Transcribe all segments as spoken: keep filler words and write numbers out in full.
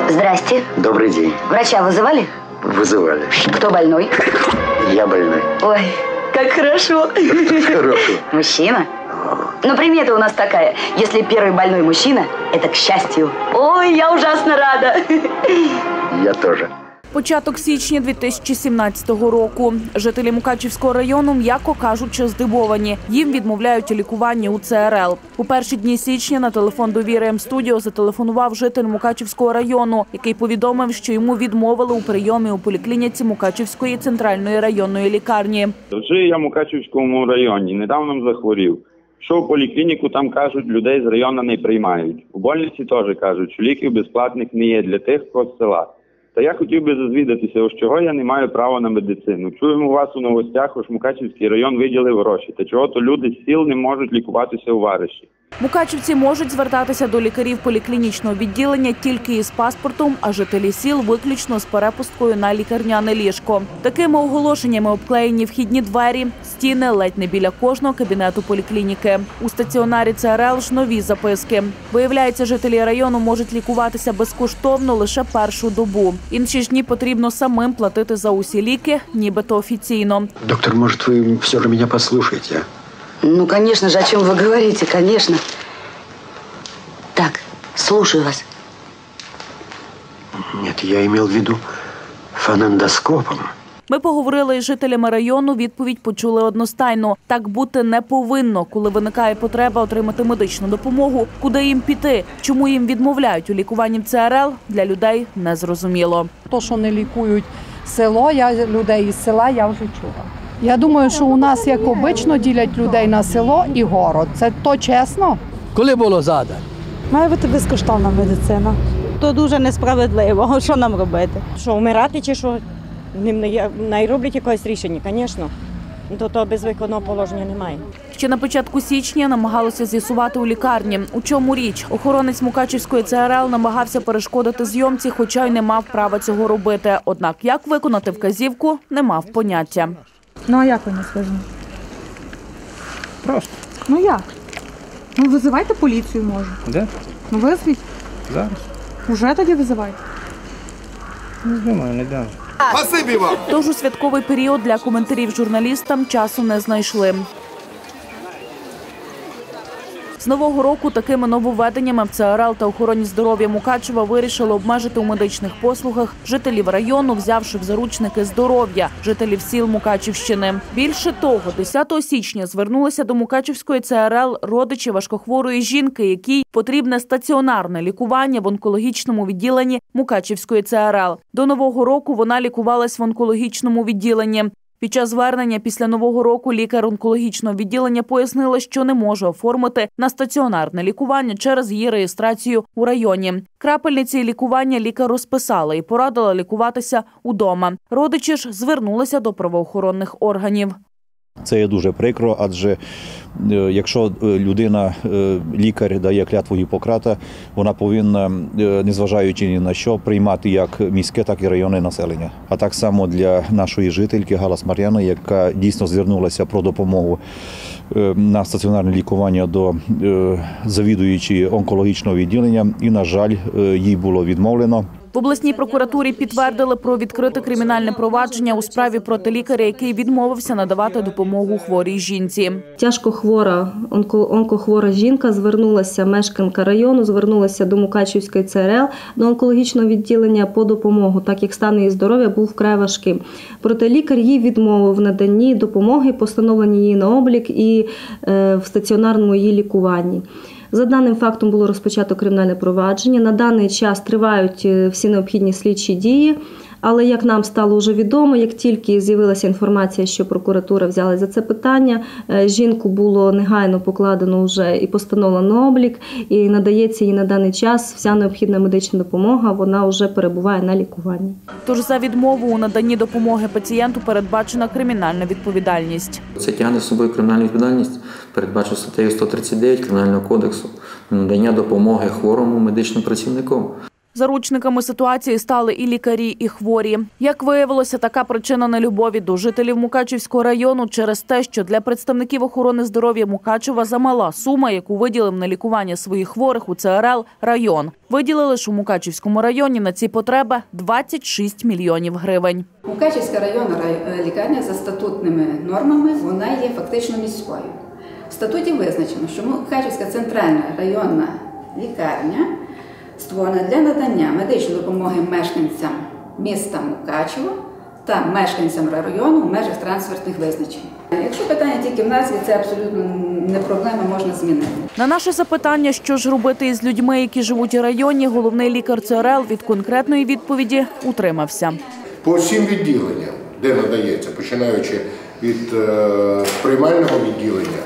Здрасте. Добрый день. Врача вызывали? Вызывали. Кто больной? Я больной. Ой, как хорошо. Хорошо. Мужчина? Но примета у нас такая. Если первый больной мужчина, это к счастью. Ой, я ужасно рада. Я тоже. Початок січня дві тисячі сімнадцятого року. Жителі Мукачівського району, м'яко кажучи, здивовані. Їм відмовляють у лікуванні у Це Ер Ел. У перші дні січня на телефон «Довіри М-студіо» зателефонував житель Мукачівського району, який повідомив, що йому відмовили у прийомі у поліклініці Мукачівської центральної районної лікарні. Жию я в Мукачівському районі, недавно захворів. Що в поліклініку, там кажуть, людей з району не приймають. У больниці теж кажуть, що ліків безплатних не є для тих, хто з села. Та я хотів би зазвідатися, ось чого я не маю права на медицину. Чуємо у вас у новостях, що Мукачівський район виділив гроші. Та чого то люди з сіл не можуть лікуватися у Вариші. Мукачівці можуть звертатися до лікарів поліклінічного відділення тільки із паспортом, а жителі сіл виключно з перепусткою на лікарняне ліжко. Такими оголошеннями обклеєні вхідні двері, стіни ледь не біля кожного кабінету поліклініки. У стаціонарі Це Ер Ел ж нові записки. Виявляється, жителі району можуть лікуватися безкоштовно лише першу добу. Інші ж дні потрібно самим платити за усі ліки, нібито офіційно. Доктор, может, вы все же меня послушаете? Ну, конечно же, о чем вы говорите, конечно. Так, слушаю вас. Нет, я имел в виду фонендоскопом. Ми поговорили із жителями району, відповідь почули одностайно. Так бути не повинно, коли виникає потреба отримати медичну допомогу. Куди їм піти? Чому їм відмовляють у лікуванні в Це Ер Ел? Для людей незрозуміло. То, що не лікують село, я людей із села, я вже чула. Я думаю, що у нас, як обично, ділять людей на село і город. Це то чесно? Коли було задано? Має бути безкоштовна медицина. То дуже несправедливо. Що нам робити? Що, вмирати чи що? Не роблять якогось рішення, звісно. То того безвиходного положення немає. Ще на початку січня намагалося з'ясувати у лікарні. У чому річ? Охоронець Мукачівської Це Ер Ел намагався перешкодити зйомці, хоча й не мав права цього робити. Однак як виконати вказівку, не мав поняття. Ну а як ви не скажемо? Просто. Ну як? Ну визивайте поліцію, може. Де? Ну визвіть. Зараз. Уже тоді визивайте. Не думаю, не дам. Тож у святковий період для коментарів журналістам часу не знайшли. З нового року такими нововведеннями в Це Ер Ел та охороні здоров'я Мукачева вирішили обмежити у медичних послугах жителів району, взявши в заручники здоров'я жителів сіл Мукачівщини. Більше того, десятого січня звернулися до Мукачівської Це Ер Ел родичі важкохворої жінки, якій потрібне стаціонарне лікування в онкологічному відділенні Мукачівської Це Ер Ел. До нового року вона лікувалась в онкологічному відділенні. Під час звернення після Нового року лікар онкологічного відділення пояснила, що не може оформити на стаціонарне лікування через її реєстрацію у районі. Крапельниці і лікування лікар розписала і порадила лікуватися удома. Родичі ж звернулися до правоохоронних органів. Це є дуже прикро, адже якщо людина, лікар дає клятву Гіппократа, вона повинна, незважаючи ні на що, приймати як міське, так і районне населення. А так само для нашої жительки Галас Мар'яни, яка дійсно звернулася про допомогу на стаціонарне лікування до завідуючої онкологічного відділення і, на жаль, їй було відмовлено. В обласній прокуратурі підтвердили про відкрите кримінальне провадження у справі проти лікаря, який відмовився надавати допомогу хворій жінці. Тяжко хвора, онко, онкохвора жінка звернулася, мешканка району, звернулася до Мукачівської Це Ер Ел, до онкологічного відділення по допомогу, так як стан її здоров'я був вкрай важким. Проте лікар їй відмовив в наданні допомоги, постановлені її на облік і е, в стаціонарному її лікуванні. За даним фактом було розпочато кримінальне провадження. На даний час тривають всі необхідні слідчі дії. Але, як нам стало вже відомо, як тільки з'явилася інформація, що прокуратура взяла за це питання, жінку було негайно покладено вже і постановлено на облік, і надається їй на даний час вся необхідна медична допомога, вона вже перебуває на лікуванні. Тож за відмову у наданні допомоги пацієнту передбачена кримінальна відповідальність. Це тягне з собою кримінальну відповідальність, передбачено статтею сто тридцять дев'ять Кримінального кодексу, надання допомоги хворому медичним працівникам. Заручниками ситуації стали і лікарі, і хворі. Як виявилося, така причина нелюбові до жителів Мукачівського району через те, що для представників охорони здоров'я Мукачева замала сума, яку виділив на лікування своїх хворих у ЦРЛ район. Виділили ж у Мукачівському районі на ці потреби двадцять шість мільйонів гривень. Мукачівська районна лікарня за статутними нормами, вона є фактично міською. В статуті визначено, що Мукачівська центральна районна лікарня створена для надання медичної допомоги мешканцям міста Мукачево та мешканцям району в межах трансфертних визначень. Якщо питання тільки в назві, це абсолютно не проблема, можна змінити. На наше запитання, що ж робити із людьми, які живуть у районі, головний лікар ЦРЛ від конкретної відповіді утримався. По всім відділенням, де надається, починаючи від е, приймального відділення,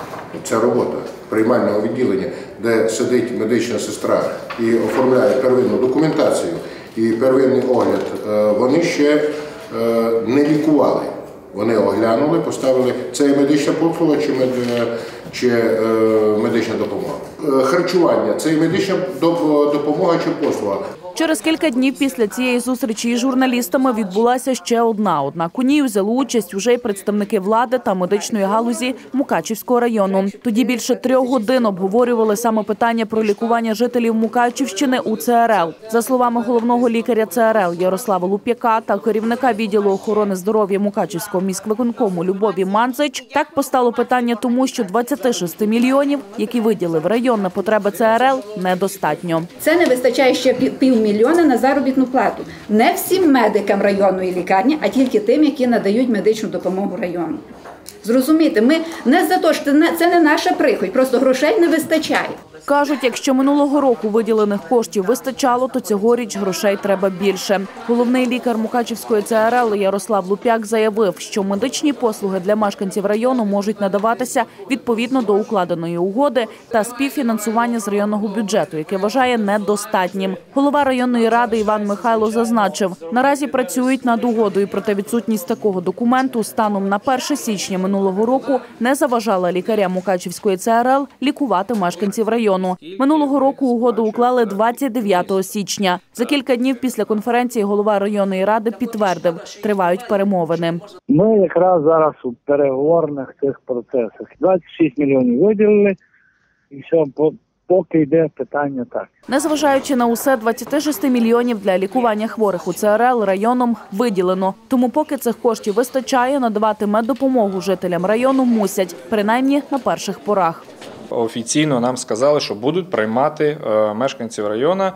це робота приймального відділення, де сидить медична сестра і оформляє первинну документацію і первинний огляд, е, вони ще е, не лікували. Вони оглянули, поставили, це є медична послуга чи, мед, чи е, медична допомога. Е, харчування, це є медична допомога чи послуга. Через кілька днів після цієї зустрічі із журналістами відбулася ще одна. Однак у ній взяли участь уже й представники влади та медичної галузі Мукачівського району. Тоді більше трьох годин обговорювали саме питання про лікування жителів Мукачівщини у ЦРЛ. За словами головного лікаря ЦРЛ Ярослава Луп'яка та керівника відділу охорони здоров'я Мукачівського міськвиконкому Любові Манцич, так постало питання тому, що двадцяти шести мільйонів, які виділив район на потреби ЦРЛ, недостатньо. Це не вистачає ще пів мільйона на заробітну плату. Не всім медикам районної лікарні, а тільки тим, які надають медичну допомогу району. Зрозумійте, ми не за те, що це не наша прихоть, просто грошей не вистачає. Кажуть, якщо минулого року виділених коштів вистачало, то цьогоріч грошей треба більше. Головний лікар Мукачівської ЦРЛ Ярослав Луп'як заявив, що медичні послуги для мешканців району можуть надаватися відповідно до укладеної угоди та співфінансування з районного бюджету, яке вважає недостатнім. Голова районної ради Іван Михайло зазначив, наразі працюють над угодою, проте відсутність такого документу станом на перше січня минулого року не заважала лікарям Мукачівської ЦРЛ лікувати мешканців району. Минулого року угоду уклали двадцять дев'ятого січня. За кілька днів після конференції голова районної ради підтвердив, тривають перемовини. Ми якраз зараз у переговорних цих процесах. двадцять шість мільйонів виділили і все, поки йде питання так. Незважаючи на усе, двадцять шість мільйонів для лікування хворих у ЦРЛ районом виділено. Тому поки цих коштів вистачає, надавати меддопомогу жителям району мусять, принаймні на перших порах. Офіційно нам сказали, що будуть приймати мешканців району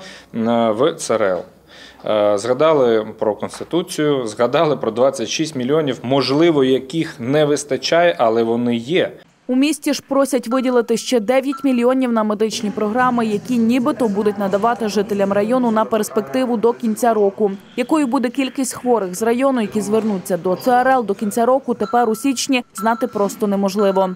в ЦРЛ. Згадали про Конституцію, згадали про двадцять шість мільйонів, можливо, яких не вистачає, але вони є. У місті ж просять виділити ще дев'ять мільйонів на медичні програми, які нібито будуть надавати жителям району на перспективу до кінця року. Якою буде кількість хворих з району, які звернуться до ЦРЛ до кінця року, тепер у січні знати просто неможливо.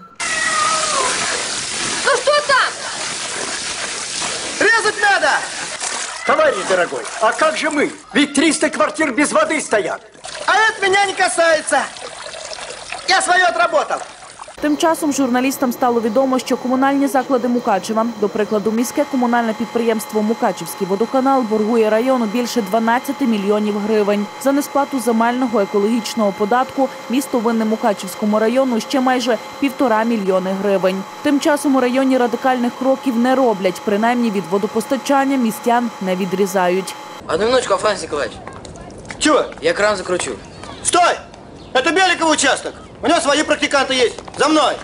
Товарищ дорогой, а как же мы? Ведь триста квартир без воды стоят. А это меня не касается. Я свое отработал. Тим часом журналістам стало відомо, що комунальні заклади Мукачева, до прикладу, міське комунальне підприємство «Мукачівський водоканал» боргує району більше дванадцяти мільйонів гривень. За несплату земельного екологічного податку місто винне Мукачівському району ще майже півтора мільйони гривень. Тим часом у районі радикальних кроків не роблять, принаймні від водопостачання містян не відрізають. Одну минуточку, Афанасий Николаевич. Чего? Я кран закручу. Стой! Это Беликов участок. У него свои практиканты есть. За мной!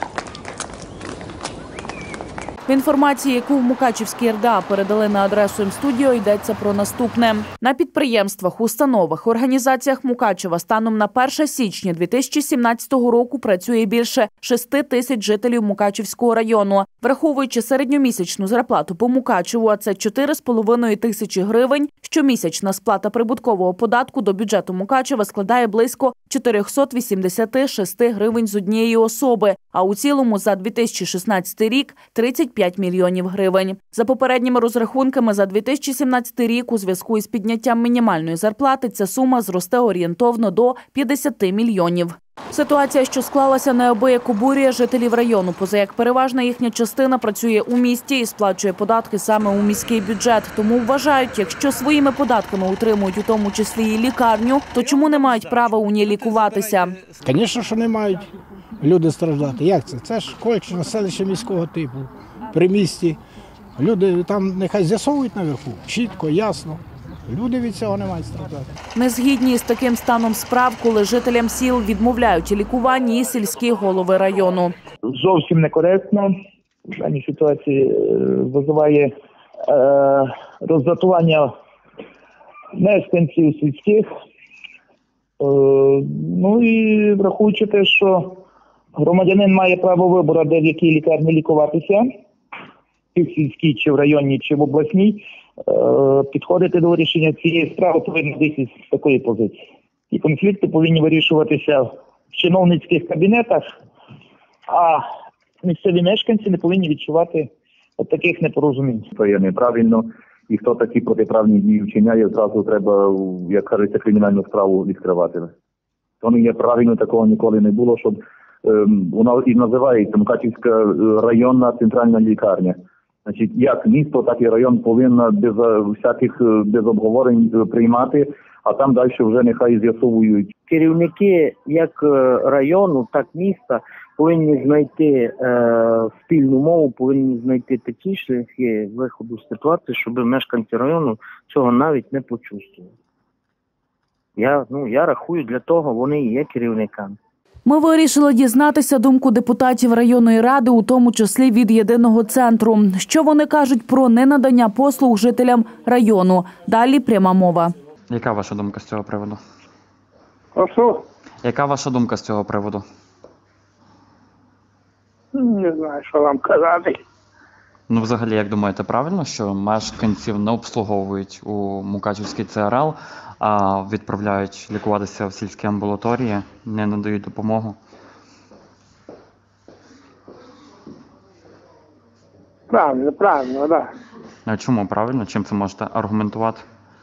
В інформації, яку в Мукачівській РДА передали на адресу М-студіо, йдеться про наступне. На підприємствах, установах, організаціях Мукачева станом на перше січня дві тисячі сімнадцятого року працює більше шести тисяч жителів Мукачівського району. Враховуючи середньомісячну зарплату по Мукачеву, а це чотири з половиною тисячі гривень, щомісячна сплата прибуткового податку до бюджету Мукачева складає близько чотириста вісімдесят шість гривень з однієї особи, а у цілому за дві тисячі шістнадцятий рік – тридцять п'ять мільйонів гривень. За попередніми розрахунками, за дві тисячі сімнадцятий рік у зв'язку із підняттям мінімальної зарплати ця сума зросте орієнтовно до п'ятдесят мільйонів. Ситуація, що склалася, неабияк обурює жителів району, поза як переважна їхня частина працює у місті і сплачує податки саме у міський бюджет. Тому вважають, якщо своїми податками утримують у тому числі і лікарню, то чому не мають права у ній лікуватися? Звісно, що не мають люди страждати. Як це? Це ж Колчино, селище міського типу, при місті. Люди там нехай з'ясовують наверху, чітко, ясно. Люди від цього не мають страждати. Не згідні з таким станом справ, коли жителям сіл відмовляють у лікуванні і сільські голови району. Зовсім некоректно. В даній ситуації визиває е, роздратування мешканців сільських. Е, ну і враховуючи те, що громадянин має право вибору, де в якій лікарні лікуватися, чи в сільській, чи в районній, чи в обласній, підходити до вирішення цієї справи повинні бути з такої позиції. І конфлікти повинні вирішуватися в чиновницьких кабінетах, а місцеві мешканці не повинні відчувати от таких непорозумінь. Це є неправильно, і хто такі протиправні дії вчиняє, зразу треба, як кажеться, кримінальну справу відкривати. То не є правильно, такого ніколи не було, щоб ем, вона і називається Мукачівська районна центральна лікарня. Значить, як місто, так і район повинна без всяких без обговорень приймати, а там далі вже нехай з'ясовують. Керівники як району, так і міста повинні знайти е, спільну мову, повинні знайти такі шляхи виходу з ситуації, щоб мешканці району цього навіть не почувствували. Я, ну, я рахую, для того вони і є керівниками. Ми вирішили дізнатися думку депутатів районної ради, у тому числі від єдиного центру. Що вони кажуть про ненадання послуг жителям району? Далі пряма мова. Яка ваша думка з цього приводу? Прошу? Яка ваша думка з цього приводу? Не знаю, що вам казати. Ну, взагалі, як думаєте, правильно, що мешканців не обслуговують у Мукачівській ЦРЛ, а відправляють лікуватися в сільські амбулаторії, не надають допомогу? Правильно, правильно, так. Да. А чому правильно? Чим це можете аргументувати?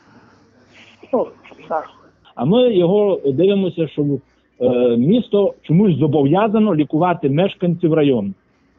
Ну, так. А ми його дивимося, що е, місто чомусь зобов'язано лікувати мешканців району.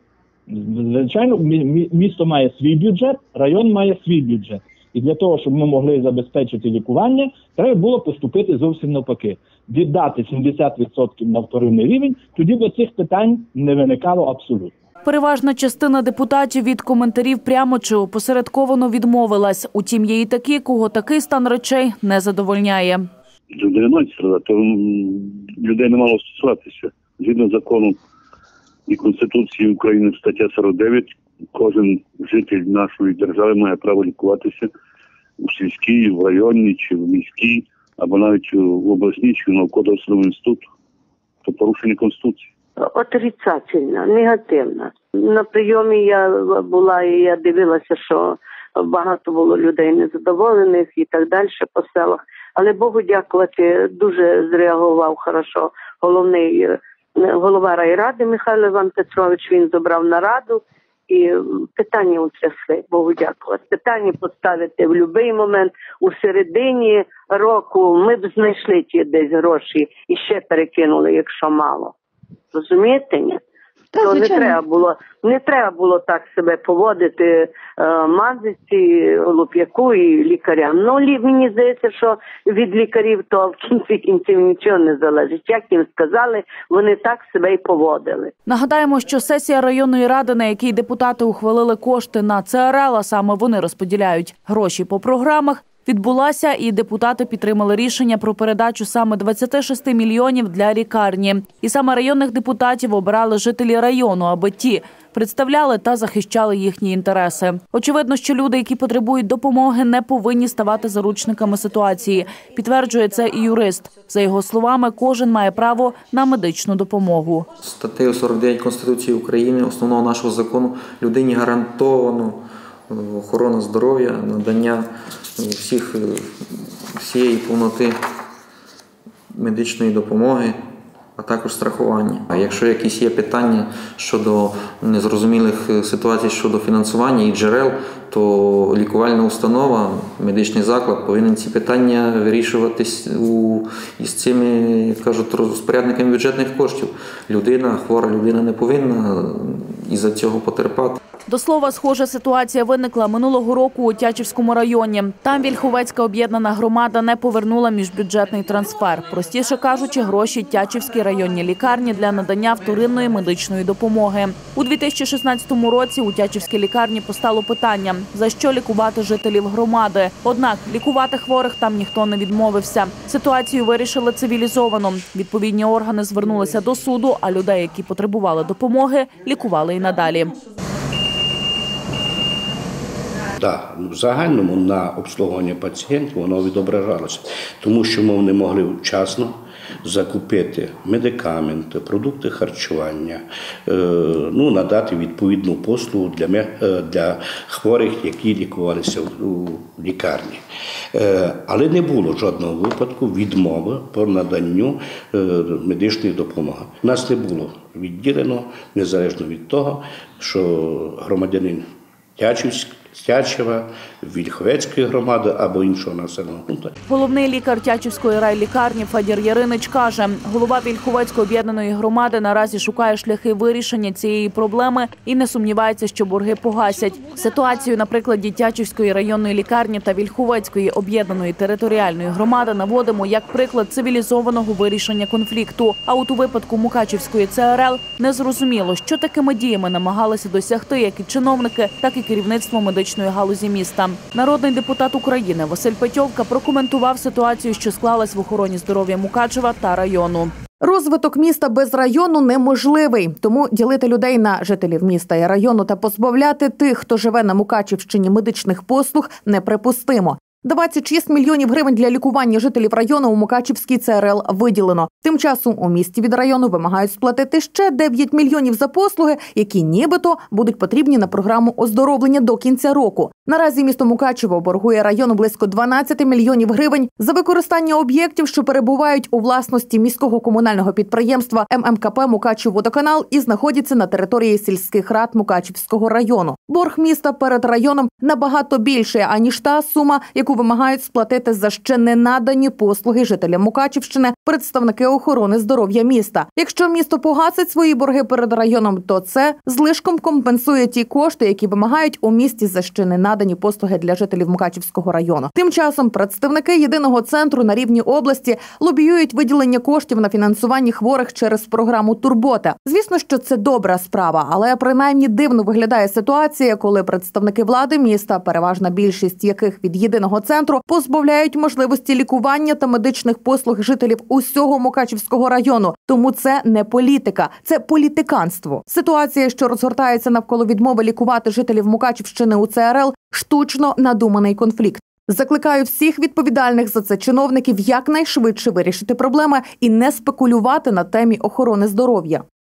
Звичайно, місто має свій бюджет, район має свій бюджет. І для того, щоб ми могли забезпечити лікування, треба було поступити зовсім навпаки. Віддати сімдесят відсотків на вторинний рівень, тоді б цих питань не виникало абсолютно. Переважна частина депутатів від коментарів прямо чи опосередковано відмовилась. Утім, є і такі, кого такий стан речей не задовольняє. Люди не мають страдати, то людей не мало стосуватися. Згідно закону і Конституції України, стаття сорок дев'ять, кожен житель нашої держави має право лікуватися у сільській, в районній, чи в міській, або навіть в обласній, чи в науково-дослідному інституті. Це порушення Конституції. Отрицательно, негативно. На прийомі я була і я дивилася, що багато було людей незадоволених і так далі по селах. Але Богу дякувати, дуже зреагував хорошо головний голова райради Михайло Іван Петрович. Він забрав нараду і питання утрясли, Богу дякувати. Питання поставити в будь-який момент. У середині року ми б знайшли ті десь гроші і ще перекинули, якщо мало. Розумієте, ні? Та, То не звичайно. треба було, не треба було так себе поводити е, мазиці, луп'яку і лікарям. Ну, лі, мені здається, що від лікарів то в кінці кінців нічого не залежить. Як їм сказали, вони так себе і поводили. Нагадаємо, що сесія районної ради, на якій депутати ухвалили кошти на ЦРЛ, а саме вони розподіляють гроші по програмах, відбулася, і депутати підтримали рішення про передачу саме двадцяти шести мільйонів для лікарні. І саме районних депутатів обирали жителі району, аби ті представляли та захищали їхні інтереси. Очевидно, що люди, які потребують допомоги, не повинні ставати заручниками ситуації. Підтверджує це і юрист. За його словами, кожен має право на медичну допомогу. Статтею сорок дев'ять Конституції України, основного нашого закону, людині гарантовано охорона здоров'я, надання всіх, всієї повноти медичної допомоги, а також страхування. А якщо якісь є питання щодо незрозумілих ситуацій щодо фінансування і джерел то лікувальна установа, медичний заклад повинен ці питання вирішуватись у, із цими, як кажуть, розпорядниками бюджетних коштів. Людина, хвора людина не повинна із-за цього потерпати. До слова, схожа ситуація виникла минулого року у Тячівському районі. Там Вільховецька об'єднана громада не повернула міжбюджетний трансфер. Простіше кажучи, гроші Тячівській районній лікарні для надання вторинної медичної допомоги. У дві тисячі шістнадцятому році у Тячівській лікарні постало питання, за що лікувати жителів громади. Однак лікувати хворих там ніхто не відмовився. Ситуацію вирішили цивілізовано. Відповідні органи звернулися до суду, а людей, які потребували допомоги, лікували і надалі. Так, в загальному на обслуговування пацієнтів воно відображалося, тому що ми не могли вчасно закупити медикаменти, продукти харчування, ну, надати відповідну послугу для, для хворих, які лікувалися у лікарні. Але не було жодного випадку відмови по наданню медичної допомоги. Нас не було відділено, незалежно від того, що громадянин Тячівський, Тячева, Вільховецької громади або іншого населеного пункту. Головний лікар Тячівської райлікарні Федір Яринич каже, голова Вільховецької об'єднаної громади наразі шукає шляхи вирішення цієї проблеми і не сумнівається, що борги погасять. Ситуацію на прикладі Тячівської районної лікарні та Вільховецької об'єднаної територіальної громади наводимо як приклад цивілізованого вирішення конфлікту. А от у випадку Мукачівської ЦРЛ незрозуміло, що такими діями намагалися досягти як і чиновники, так і керівництво медичної галузі міста. Народний депутат України Василь Петьовка прокоментував ситуацію, що склалась в охороні здоров'я Мукачева та району. Розвиток міста без району неможливий, тому ділити людей на жителів міста і району та позбавляти тих, хто живе на Мукачівщині, медичних послуг неприпустимо. двадцять шість мільйонів гривень для лікування жителів району у Мукачівській ЦРЛ виділено. Тим часом у місті від району вимагають сплатити ще дев'ять мільйонів за послуги, які нібито будуть потрібні на програму оздоровлення до кінця року. Наразі місто Мукачево боргує району близько дванадцять мільйонів гривень за використання об'єктів, що перебувають у власності міського комунального підприємства ем ем ка пе «Мукачевводоканал» і знаходяться на території сільських рад Мукачівського району. Борг міста перед районом набагато більший, аніж та сума, яку вимагають сплатити за ще не надані послуги жителям Мукачівщини представники охорони здоров'я міста. Якщо місто погасить свої борги перед районом, то це злишком компенсує ті кошти, які вимагають у місті за ще не надані послуги для жителів Мукачівського району. Тим часом представники єдиного центру на рівні області лобіюють виділення коштів на фінансування хворих через програму «Турбота». Звісно, що це добра справа, але принаймні дивно виглядає ситуація, коли представники влади міста, переважна більшість яких від єдиного центру, позбавляють можливості лікування та медичних послуг жителів усього Мукачівського району. Тому це не політика, це політиканство. Ситуація, що розгортається навколо відмови лікувати жителів Мукачівщини у ЦРЛ, штучно надуманий конфлікт. Закликаю всіх відповідальних за це чиновників якнайшвидше вирішити проблеми і не спекулювати на темі охорони здоров'я.